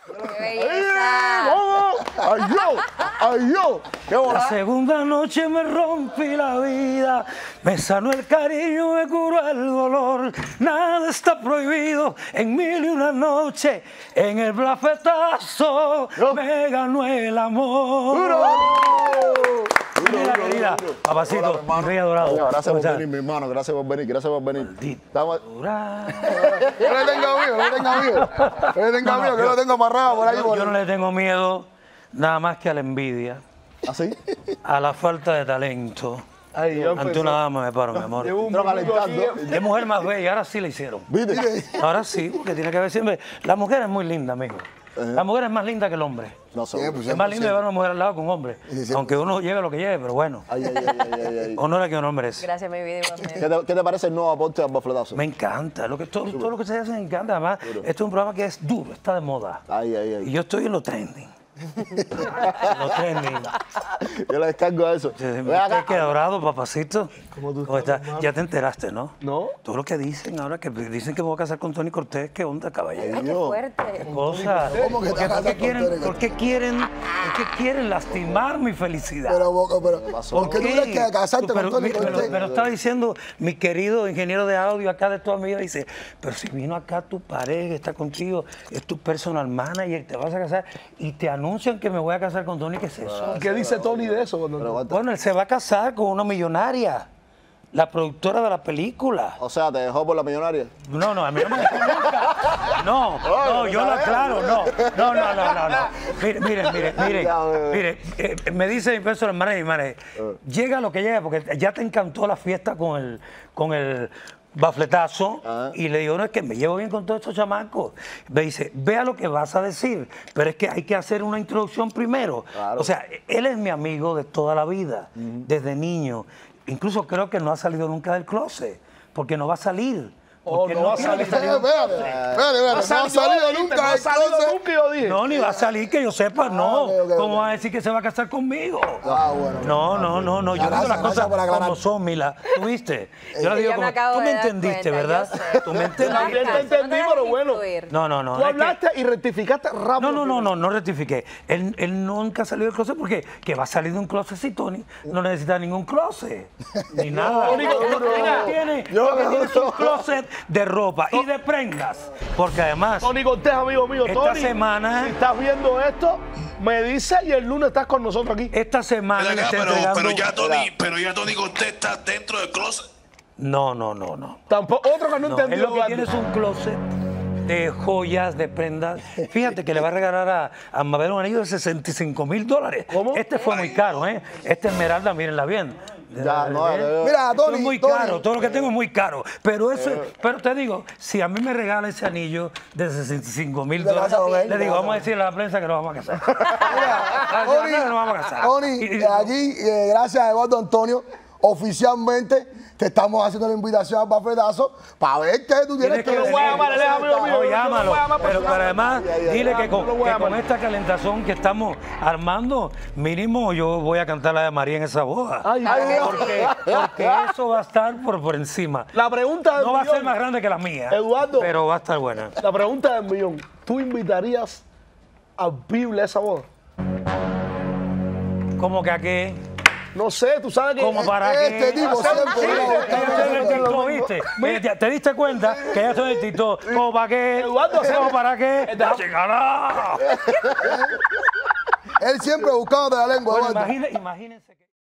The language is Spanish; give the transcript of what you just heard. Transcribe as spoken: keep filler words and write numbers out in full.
¡Qué belleza! ¡Ay, yo! ¡Ay, yo! ¡Qué La bola! segunda noche me rompí la vida, me sanó el cariño, me curó el dolor. Nada está prohibido en mil y una noche, en el bafetazo me ganó el amor. ¡Duro! Mira, Duro, querida, duro, duro. papacito, Hola, mi hermano. mi rey adorado. Oye, gracias ¿Cómo por estás? venir, mi hermano. Gracias por venir. Gracias por venir. Maldita Estamos... dura. Yo le tengo miedo, yo le tengo miedo. Yo le tengo No, no, miedo, que yo- lo tengo amarrado por ahí. Yo, por yo no le tengo miedo nada más que a la envidia, ¿Así? a la falta de talento. Ay, yo Ante empecé. una dama me paro, mi amor. Llevo un Entró minuto aquí. calentando. Es mujer más bella, ahora sí la hicieron. ¿Viste? Ahora sí, porque tiene que ver siempre. La mujer es muy linda, amigo. La mujer es más linda que el hombre. No sé. Siempre, Es más lindo llevar a una mujer al lado que un hombre. Sí, sí, Aunque uno lleve lo que lleve, pero bueno. Ay, ay, ay, ay, ay, ay. Honor a que un hombre es. Gracias, mi vida, igualmente. ¿Qué te, qué te parece el nuevo aporte al bafletazo? Me encanta. Lo que, todo, todo lo que se hace me encanta. Además, esto es un programa que es duro, está de moda. Ay, ay, Y ay. yo estoy en lo trending. En lo trending. Yo le descargo a eso. Ve ¿Qué acá. qué adorado, papacito? ¿Cómo tú ¿Cómo estás, estás? hermano? Ya te enteraste, ¿no? No. Todo lo que dicen ahora, que dicen que me voy a casar con Tony Cortés, ¿qué onda, caballero? Ay, qué Dios. fuerte. Cosa. ¿Cómo que ¿Por te qué, vas a por qué casar con quieren, Tony por qué quieren, por qué quieren lastimar mi felicidad? Pero, Boca, pero, ¿por qué tú ¿Qué? crees que casarte Tú, pero, con Tony mi- pero, Cortés? pero estaba diciendo mi querido ingeniero de audio acá de toda mi vida, dice, pero si vino acá tu pareja, está contigo, es tu personal manager, te vas a casar y te anuncian que me voy a casar con Tony, ¿qué es eso? ¿Qué dice Tony de eso? Cuando- Pero aguanta. Bueno, él se va a casar con una millonaria, la productora de la película. O sea, te dejó por la millonaria. No, no, a mí no me dejó nunca. No, no, yo lo aclaro, no. No, no, no, no, no. Miren, miren, miren, miren. Ya, bebé. Miren, eh, me dice mi personal manager, manager, llega lo que llega, porque ya te encantó la fiesta con el, con el bafletazo. Ah. Y le digo, no, es que me llevo bien con todos estos chamacos. Me dice, vea lo que vas a decir, pero es que hay que hacer una introducción primero. Claro. O sea, él es mi amigo de toda la vida, desde niño. Incluso creo que no ha salido nunca del closet, porque no va a salir. Oh, porque no él va a tiene salir. que salir del Espérate, closet. espérate, espérate, no ha salido nunca No ha del salido closet. nunca, yo dije. No, ni va a salir, que yo sepa, no. ok, ok, ¿Cómo ok. va a decir que se va a casar conmigo? Ah, bueno. No, no, no, no. Yo Gracias, digo las gracias cosas por aclarar. como son, Mila. ¿Tú viste? Yo le Sí, digo ya me como, acabo tú de me dar entendiste, cuenta, ¿verdad? yo sé. Tú me Yo entendiste. te Basta, entendí, no te pero dejes bueno. influir. No, no, no. Tú es que- hablaste y rectificaste rápido. No, no, no, no, no rectifiqué. Él, él nunca salió del closet porque que va a salir de un closet si Tony no necesita ningún closet. Ni nada. Tony, Lo que duro. tiene, Yo lo que tiene es un duro. closet de ropa y de prendas. Porque además, Tony Cortés, amigo mío. Esta Tony, semana- si estás viendo esto, me dice y el lunes estás con nosotros aquí. esta semana Ven le acá, está pero, entregando... pero ya Tony, pero ya Tony Cortés está dentro del closet. No, no, no, no. Tampoco, otro que no, No, entendió. él lo que Eduardo. tiene es un closet de joyas, de prendas. Fíjate que le va a regalar a, a Mabel un anillo de sesenta y cinco mil dólares. ¿Cómo? Este fue muy caro, ¿eh? Esta esmeralda, mírenla bien. Ya, no, ¿Eh? eh, Mira, Esto Tony, es muy Tony, caro, todo lo que tengo es muy caro. Pero eso, pero te digo, si a mí me regala ese anillo de sesenta y cinco mil Te vas a dólares, ver, le te digo, vas a vamos a ver. decirle a la prensa que nos vamos a casar. Mira, A la Tony, prensa que nos vamos a casar. Tony, Y- y- aquí, eh, gracias a Eduardo Antonio, oficialmente te estamos haciendo la invitación al bafetazo para ver qué tú tienes Tienes que que lo decir. voy a llamar, él es amigo mío. No, yo no llámalo. lo voy a llamar Pero, pero personal. además, Ay, ay, ay, dile ay, que no con, lo voy a que con llamar. esta calentazón que estamos armando, mínimo yo voy a cantar la de María en esa boda. Ay, ay, porque, porque eso va a estar por, por encima. La pregunta del No va a ser millón. más grande que la mía, Eduardo. pero va a estar buena. La pregunta del millón. ¿Tú invitarías a Biblia a esa boda? ¿Cómo que a qué? No sé, tú sabes que... ¿Cómo para Este qué? tipo siempre Sí, va a que buscar ya estoy en el una TikTok, ¿viste? Eh, ya ¿Te diste cuenta que ya estoy en el TikTok? ¿Cómo para qué? Eduardo, ¿Cómo para qué? Eduardo. ¡Chingada! Él siempre buscando de la lengua. Bueno, Eduardo. imagine- imagínense que...